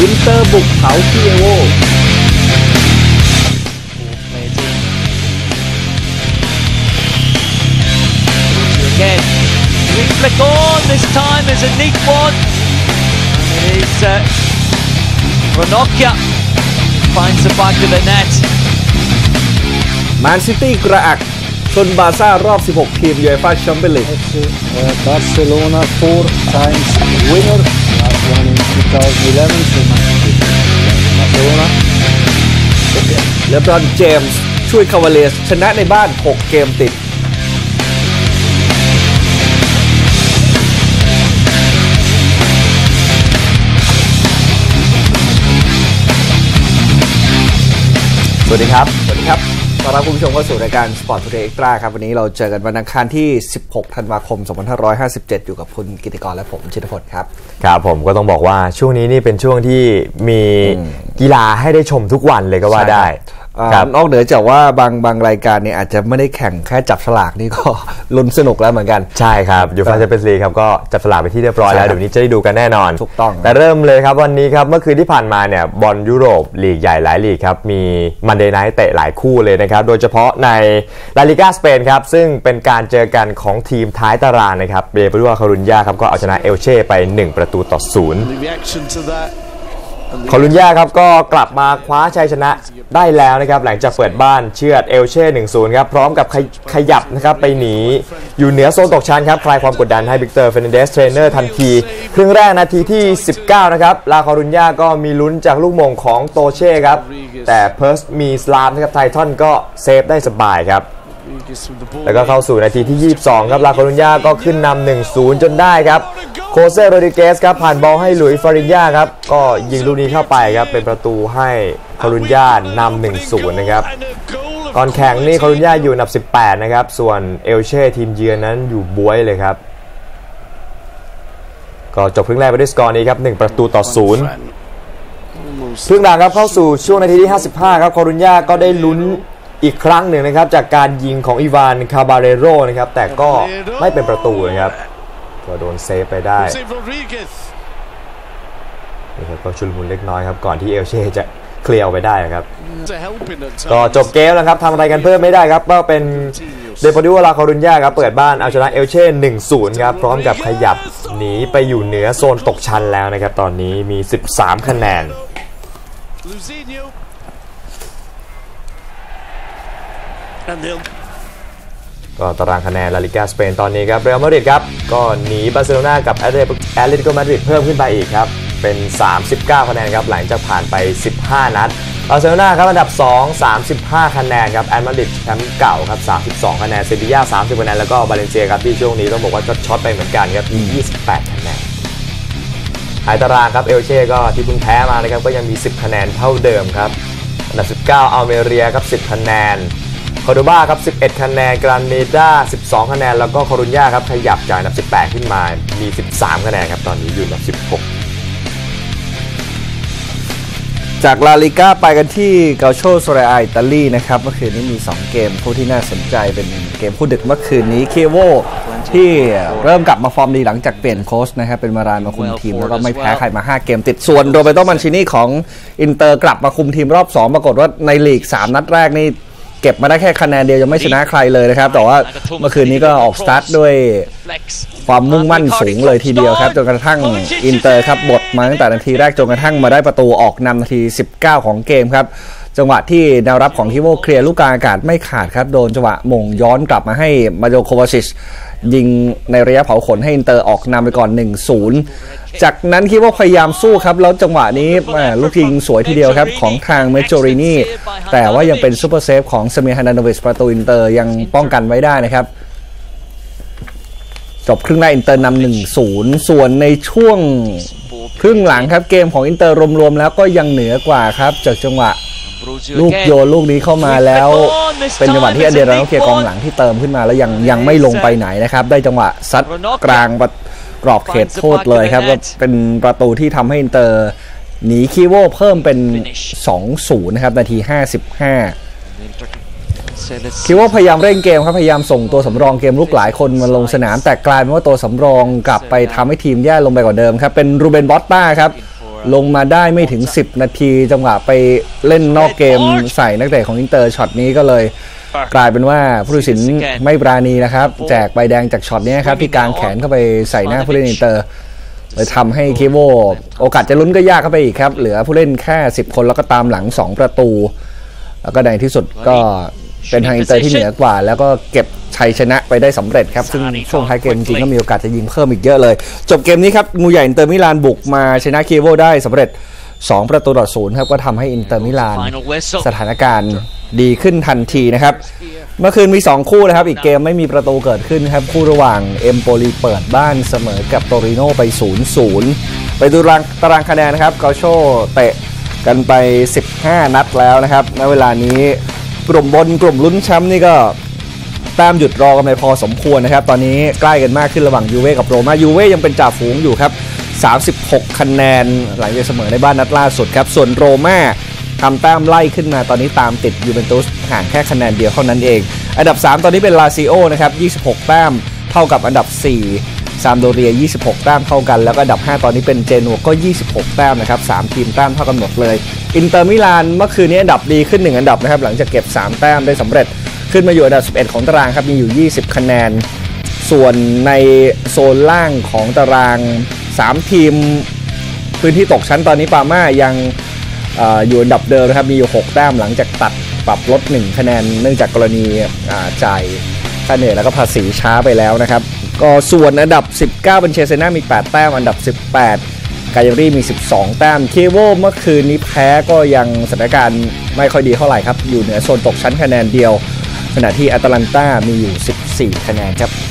อินเตอร์บุกเผาเคียโว again. We flick on this time is a neat one. And it is Ranocchia finds the back of the net. แมนซิตี้กระอักชนบาร์ซ่ารอบ16ทีมยูเอฟ่าแชมเปี้ยนลีก Barcelona 4 times winner. Last one in 2011. So Barcelona. เลบรอนเจมส์ช่วยคาวาเลสชนะในบ้าน6เกมติดสวัสดีครับต้อนรับคุณผู้ชมเข้าสู่รายการ Sport Today Extra ครับวันนี้เราเจอกันวันอังคารที่16ธันวาคม2557อยู่กับคุณกิติกรและผมชิตพลครับครับผมก็ต้องบอกว่าช่วงนี้นี่เป็นช่วงที่มีกีฬาให้ได้ชมทุกวันเลยก็ว่าได้นอกเหนือจากว่าบางรายการเนี่ยอาจจะไม่ได้แข่งแค่จับฉลากนี่ก็ลุ้นสนุกแล้วเหมือนกันใช่ครับยูฟ่าแชมเปี้ยนส์ลีกครับก็จับฉลากไปที่เรียบร้อยแล้วเดี๋ยวนี้จะได้ดูกันแน่นอนถูกต้องแต่เริ่มเลยครับวันนี้ครับเมื่อคืนที่ผ่านมาเนี่ยบอลยุโรปลีกใหญ่หลายลีกครับมีมันเดย์ไนท์เตะหลายคู่เลยนะครับโดยเฉพาะในลาลิก้าสเปนครับซึ่งเป็นการเจอกันของทีมท้ายตารางนะครับเบเปรูอาคารุญญาครับก็เอาชนะเอลเช่ไป1-0คอลุญญาครับก็กลับมาคว้าชัยชนะได้แล้วนะครับหลังจากเปิดบ้านเชือดเอลเช่ 1-0 ครับพร้อมกับขยับนะครับไปหนีอยู่เหนือโซนตกชั้นครับคลายความกดดันให้วิกเตอร์เฟรนันเดสเทรนเนอร์ทันทีครึ่งแรกนาทีที่19นะครับลาคอลุญญาก็มีลุ้นจากลูกมงของโตเช่ครับแต่เพิร์สมีสลามนะครับไททอนก็เซฟได้สบายครับแล้วก็เข้าสู่นาทีที่22ครับลาคอลุญญาก็ขึ้นนำ 1-0 จนได้ครับโคเซโรดิเกสครับผ่านบอลให้หลุยส์ฟารินญาครับก็ยิงลูกนี้เข้าไปครับเป็นประตูให้คอลุญญานำ 1-0 นะครับก่อนแข่งนี่คอลุญญาอยู่อันดับ18นะครับส่วนเอลเช่ทีมเยือนนั้นอยู่บ๊วยเลยครับก็จบครึ่งแรกไปด้วยสกอร์นี้ครับ1-0ครึ่งหลังครับเข้าสู่ช่วงนาทีที่55ครับคอลุญญาก็ได้ลุ้นอีกครั้งหนึ่งนะครับจากการยิงของอีวานคาบาเรโรนะครับแต่ก็ไม่เป็นประตูนะครับก็โดนเซฟไปได้นี่ครับก็ชุลมุนเล็กน้อยครับก่อนที่เอลเช่จะเคลียร์ไปได้ครับก็จบเกมแล้วครับทำอะไรกันเพิ่มไม่ได้ครับก็เป็นเดโปรติโวลาคอรุญญาครับเปิดบ้านเอาชนะเอลเช่ 1-0 ครับพร้อมกับขยับหนีไปอยู่เหนือโซนตกชั้นแล้วนะครับตอนนี้มี13คะแนนก็ตารางคะแนนลาลิก้าสเปนตอนนี้ครับเรอัลมาดริดครับก็หนีบาร์เซโลนากับแอตเลติโกมาดริดเพิ่มขึ้นไปอีกครับเป็น39คะแนนครับหลังจากผ่านไป15นัดบาร์เซโลนาครับอันดับ2 35คะแนนครับแอตมาดริดแชมป์เก่าครับ32คะแนนเซบีย่า30คะแนนแล้วก็บาเลนเซียครับที่ช่วงนี้ต้องบอกว่าช็อตไปเหมือนกันครับ28คะแนนท้ายตารางครับเอลเช่ก็ที่เพิ่งแพ้มานะครับก็ยังมี10คะแนนเท่าเดิมครับอันดับ19อัลเมเรียครับ10คะแนนคอร์โดบาครับ11คะแนนกราเนดา12คะแนนแล้วก็คอรุญญาครับขยับจากอันดับ18ขึ้นมามี13คะแนนครับตอนนี้อยู่อันดับ16 จากลาลิก้าไปกันที่เกาโชโซเรอาอิตาลีนะครับเมื่อคืนนี้มี2เกมคู่ที่น่าสนใจเป็นเกมคู่ดึกเมื่อคืนนี้เคโวที่เริ่มกลับมาฟอร์มดีหลังจากเปลี่ยนโค้ชนะครับเป็นมารานมาคุมทีมแล้วก็ไม่แพ้ใครมา5เกมติดส่วนโรเบโต มันชินี่ของอินเตอร์กลับมาคุมทีมรอบ2ปรากฏว่าในลีก3นัดแรกนี่เก็บมาได้แค่คะแนนเดียวยังไม่ชนะใครเลยนะครับแต่ว่าเมื่อคืนนี้ก็ออกสตาร์ทด้วยความมุ่งมั่นสูงเลยทีเดียวครับจนกระทั่งอินเตอร์ครับบดมาตั้งแต่นาทีแรกจนกระทั่งมาได้ประตูออกนำนาที19ของเกมครับจังหวะที่แนวรับของทิโวเคลียร์ลูกกลางอากาศไม่ขาดครับโดนจังหวะมงย้อนกลับมาให้มาโจโควาซิชยิงในระยะเผาขนให้อินเตอร์ออกนำไปก่อน 1-0 จากนั้นคิดว่าพยายามสู้ครับแล้วจังหวะนี้ลูกยิงสวยทีเดียวครับของทางเมโจรินีแต่ว่ายังเป็นซูเปอร์เซฟของสเมียร์ ฮันดานโนวิชประตูอินเตอร์ยังป้องกันไว้ได้นะครับจบครึ่งแรกอินเตอร์นำ 1-0 ส่วนในช่วงครึ่งหลังครับเกมของอินเตอร์รวมๆแล้วก็ยังเหนือกว่าครับจากจังหวะลูกโยนลูกนี้เข้ามาแล้วเป็นจังหวะที่อันเดราโนเคียกองหลังที่เติมขึ้นมาแล้วยังไม่ลงไปไหนนะครับได้จังหวะซัดกลางกรอบเขตโทษเลยครับก็เป็นประตูที่ทำให้อินเตอร์หนีคีโวเพิ่มเป็น 2-0 นะครับนาที55คิดว่าพยายามเร่งเกมครับพยายามส่งตัวสำรองเกมลุกหลายคนมาลงสนามแต่กลายเป็นว่าตัวสำรองกลับไปทำให้ทีมแย่ลงไปกว่าเดิมครับเป็นรูเบน บอตต้าครับลงมาได้ไม่ถึง10นาทีจังหวะไปเล่นนอกเกมใส่นักเตะของอินเตอร์ช็อตนี้ก็เลยกลายเป็นว่าผู้ตัดสินไม่ปราณีนะครับแจกใบแดงจากช็อตนี้ครับที่กางแขนเข้าไปใส่หน้าผู้เล่นอินเตอร์เลยทำให้เคโวโอกาสจะลุ้นก็ยากเข้าไปอีกครับเหลือผู้เล่นแค่10คนแล้วก็ตามหลัง2ประตูแล้วก็ในที่สุดก็เป็นทางอินเตอร์ที่เหนือกว่าแล้วก็เก็บชัยชนะไปได้สำเร็จครับซึ่งช่วงท้ายเกมจริงก็มีโอกาสจะยิงเพิ่มอีกเยอะเลยจบเกมนี้ครับงูใหญ่อินเตอร์มิลานบุกมาชนะเคโวได้สำเร็จ2ประตูต่อ0ครับก็ทำให้อินเตอร์มิลานสถานการณ์ดีขึ้นทันทีนะครับเมื่อคืนมี2คู่นะครับอีกเกมไม่มีประตูเกิดขึ้นครับคู่ระหว่างเอมโปลีเปิดบ้านเสมอกับโตริโนไป 0-0 ไปดูตารางคะแนนนะครับเกาโชเตะกันไป15นัดแล้วนะครับณเวลานี้กลุ่มบนกลุ่มลุ้นแชมป์นี่ก็แต้มหยุดรอกันไปพอสมควรนะครับตอนนี้ใกล้กันมากขึ้นระหว่างยูเว่กับโรม่ายูเว่ยังเป็นจ่าฝูงอยู่ครับ36คะแนนหลังจากเสมอในบ้านนัดล่าสุดครับส่วนโรม่าทำแต้มไล่ขึ้นมาตอนนี้ตามติดยูเวนตุสห่างแค่คะแนนเดียวเท่านั้นเองอันดับ3ตอนนี้เป็นลาซิโอนะครับ26แต้มเท่ากับอันดับ4ซามโดเรีย26แต้มเท่ากันแล้วก็อันดับ5ตอนนี้เป็นเจนัวก็26แต้มนะครับ3ทีมแต้มเท่ากันหมดเลยอินเตอร์มิลานเมื่อคืนนี้อันดับดีขึ้น1อันดับนะครับหลังจากเก็บ3แต้มได้สำเร็จขึ้นมาอยู่อันดับ11ของตารางครับมีอยู่20คะแนนส่วนในโซนล่างของตาราง3ทีมพื้นที่ตกชั้นตอนนี้ปาม่ายังอยู่อันดับเดิมนะครับมีอยู่6แต้มหลังจากตัดปรับลด1คะแนนเนื่องจากกรณีจ่ายค่าเหนื่อยแล้วก็ภาษีช้าไปแล้วนะครับก็ส่วนอันดับ19เป็นเชเซน่ามี8แต้มอันดับ18กายารี่มี12แต้มเคโวเมื่อคืนนี้แพ้ก็ยังสถานการณ์ไม่ค่อยดีเท่าไหร่ครับอยู่เหนือโซนตกชั้นคะแนนเดียวขณะที่แอตแลนตามีอยู่14คะแนนครับ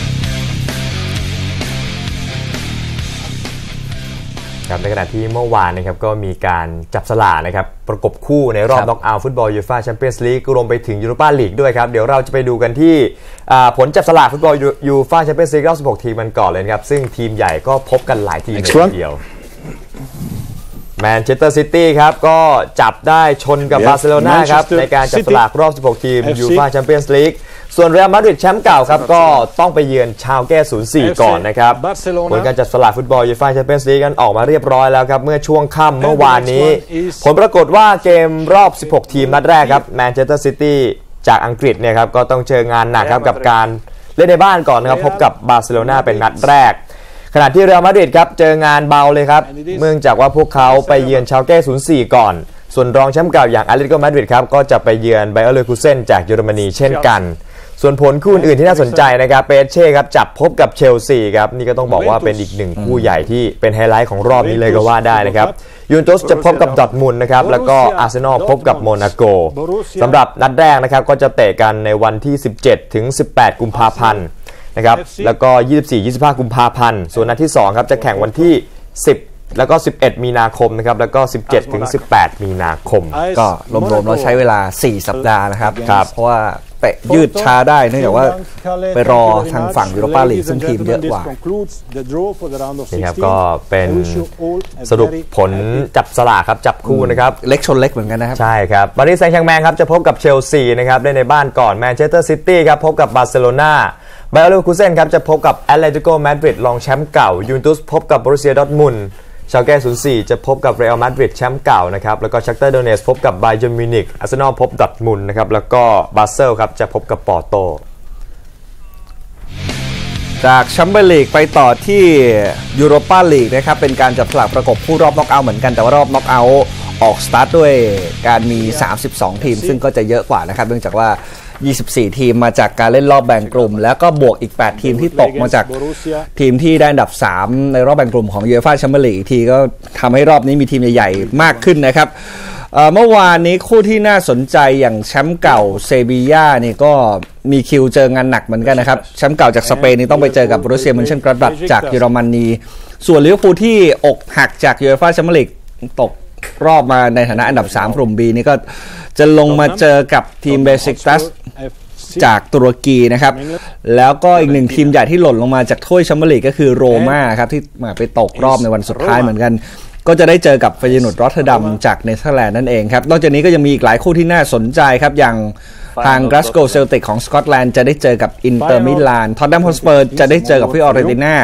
ในขณะที่เมื่อวานนะครับก็มีการจับสลากนะครับประกบคู่ในรอบน็อกเอาท์ฟุตบอลยูฟ่าแชมเปี้ยนส์ลีกรวมไปถึงยูโรปาลีกด้วยครับเดี๋ยวเราจะไปดูกันที่ผลจับสลากฟุตบอลยูฟ่าแชมเปี้ยนส์ลีกรอบ16ทีมกันก่อนเลยครับซึ่งทีมใหญ่ก็พบกันหลายทีมเลยทีเดียวแมนเชสเตอร์ซิตี้ครับก็จับได้ชนกับบาร์เซโลนาครับในการจับสลากรอบ16ทีมยูฟ่าแชมเปี้ยนส์ลีกส่วนเรอัลมาดริดแชมป์เก่าครับก็ต้องไปเยือนชาวแก้ 0-4 ก่อนนะครับผลการจัดสลากฟุตบอลยูฟ่าแชมเปี้ยนส์ลีกกันออกมาเรียบร้อยแล้วครับเมื่อช่วงค่ำเมื่อวานนี้ผลปรากฏว่าเกมรอบ16ทีมนัดแรกครับแมนเชสเตอร์ซิตี้จากอังกฤษเนี่ยครับก็ต้องเจองานหนักครับกับการเล่นในบ้านก่อนนะครับพบกับบาร์เซโลนาเป็นนัดแรกขณะที่เรอัลมาดริดครับเจองานเบาเลยครับเนื่องจากว่าพวกเขาไปเยือนชาวแก้ 0-4 ก่อนส่วนรองแชมป์เก่าอย่างอาตเลติโกมาดริดครับก็จะไปเยือนไบเออร์เลคูเซ่นจากเยอรมนีเช่นกันส่วนผลคู่อื่นที่น่าสนใจนะครับเปเช่ครับจับพบกับเชลซีครับนี่ก็ต้องบอกว่าเป็นอีกหนึ่งคู่ใหญ่ที่เป็นไฮไลท์ของรอบนี้เลยก็ว่าได้นะครับยูเวนตุสจะพบกับดอร์ทมุนด์นะครับแล้วก็อาร์เซนอลพบกับโมนาโกสำหรับนัดแรกนะครับก็จะเตะกันในวันที่17ถึง18กุมภาพันธ์นะครับแล้วก็24-25กุมภาพันธ์ส่วนนัดที่2ครับจะแข่งวันที่10แล้วก็11มีนาคมนะครับแล้วก็17ถึง18มีนาคมก็รวมๆเราใช้เวลา4สัปดาห์นะครับเพราะว่าเตะยืดช้าได้เนื่องจากว่าไปรอทางฝั่งยูโรปาลีกซึ่งทีมเยอะกว่านี่ครับก็เป็นสรุปผลจับสลากครับจับคู่นะครับเล็กชนเล็กเหมือนกันนะครับใช่ครับปารีสแซงต์แชร์แมงครับจะพบกับเชลซีนะครับได้ในบ้านก่อนแมนเชสเตอร์ซิตี้ครับพบกับบาร์เซโลนาไบเออร์เลคูเซ่นครับจะพบกับแอตเลติโกมาดริดรองแชมป์เก่ายูเวนตุสพบกับบรูเซียดอร์ทมุนด์ชาวแก้ 0-4 จะพบกับเรอัลมาดริดแชมป์เก่านะครับแล้วก็ชักเตอร์โดเนสพบกับบาเยิร์นมิวนิกอาร์เซนอลพบดอร์ทมุนด์นะครับแล้วก็บาเซลครับจะพบกับปอร์โตจากแชมเปี้ยนส์ลีกไปต่อที่ยูโรปาลีกนะครับเป็นการจับสลากประกบคู่รอบน็อกเอาท์เหมือนกันแต่ว่ารอบน็อกเอาท์ออกสตาร์ทด้วยการมี32ทีมซึ่งก็จะเยอะกว่านะครับเนื่องจากว่า24ทีมมาจากการเล่นรอบแบ่งกลุ่มแล้วก็บวกอีก8ทีมที่ตกมาจากทีมที่ได้อันดับ3ในรอบแบ่งกลุ่มของยูฟ่าแชมเปี้ยนส์ลีกอีกทีก็ทำให้รอบนี้มีทีมใหญ่ๆมากขึ้นนะครับเมื่อวานนี้คู่ที่น่าสนใจอย่างแชมป์เก่าเซบีย่านี่ก็มีคิวเจองานหนักเหมือนกันนะครับแชมป์เก่าจากสเปนนี่ต้องไปเจอกับบรูเซียมอนเชนกลาดบัคจากเยอรมนีส่วนลิเวอร์พูลที่อกหักจากยูฟ่าแชมเปี้ยนส์ลีกตกรอบมาในฐานะอันดับ3กลุ่ม B นี่ก็จะลงมาเจอกับทีมเบซิกตัสจากตุรกีนะครับแล้วก็อีกหนึ่งทีมใหญ่ที่หล่นลงมาจากถ้วยแชมเปี้ยนส์ลีกก็คือโรม่าครับที่ไปตกรอบในวันสุดท้ายเหมือนกันก็จะได้เจอกับเฟเยนูร์ดรอตเทอร์ดัมจากเนเธอร์แลนด์นั่นเองครับนอกจากนี้ก็ยังมีอีกหลายคู่ที่น่าสนใจครับอย่างทางกลาสโกว์เซลติกของสกอตแลนด์จะได้เจอกับอินเตอร์มิลานท็อตแนมฮอตสเปอร์จะได้เจอกับฟิออเรนติน่า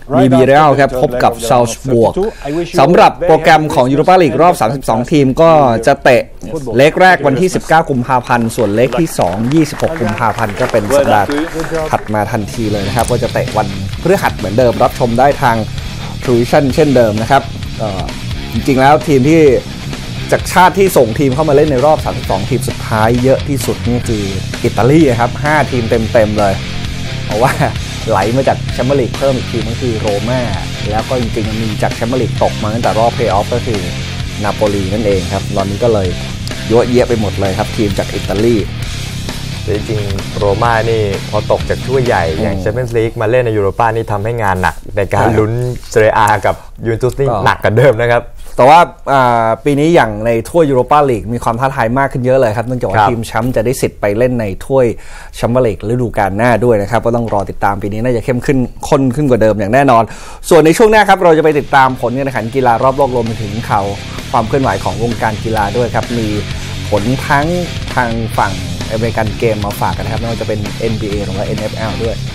มีบีเรอัลครับพบกับซาลซ์บวกสำหรับโปรแกรมของยูโรปาลีกรอบ 32 ทีมก็จะเตะเล็กแรกวันที่ 19 กุมภาพันธ์ส่วนเล็กที่ 2 26 กุมภาพันธ์ก็เป็นสัปดาห์ถัดมาทันทีเลยนะครับก็จะเตะวันพฤหัสเหมือนเดิมรับชมได้ทาง True Vision เช่นเดิมนะครับจริงๆแล้วทีมที่จากชาติที่ส่งทีมเข้ามาเล่นในรอบ 32 ทีมสุดท้ายเยอะที่สุดนี่คืออิตาลีครับ5 ทีมเต็มๆเลยเพราะว่าไหลมาจากแชมเปี้ยนลีกเพิ่มอีกทีก็คือโรม่าแล้วก็จริงๆมีจากแชมเปี้ยนลีกตกมาตั้งแต่รอบเพลย์ออฟก็คือนาโปลีนั่นเองครับตอนนี้ก็เลยเยอะแยะไปหมดเลยครับทีมจากอิตาลีจริงๆโรม่านี่พอตกจากถ้วยใหญ่อย่างแชมเปี้ยนส์ลีกมาเล่นในยูโรป้านี่ทำให้งานหนักในการลุ้นเซเรียอากับยูเวนตุสนี่หนักกันเดิมนะครับแต่ว่าปีนี้อย่างในถ้วยยูโรปาลีกมีความท้าทายมากขึ้นเยอะเลยครับเนื่องจากว่าทีมแชมป์จะได้สิทธิ์ไปเล่นในถ้วยแชมเปี้ยนลีกฤดูกาลหน้าด้วยนะครับก็ต้องรอติดตามปีนี้น่าจะเข้มข้นขึ้นกว่าเดิมอย่างแน่นอนส่วนในช่วงหน้าครับเราจะไปติดตามผลการแข่งขันกีฬารอบโลกรวมไปถึงข่าวความเคลื่อนไหวของวงการกีฬาด้วยครับมีผลทั้งทางฝั่งอเมริกันเกมมาฝากกันครับไม่ว่าจะเป็น NBA หรือว่า NFL ด้วย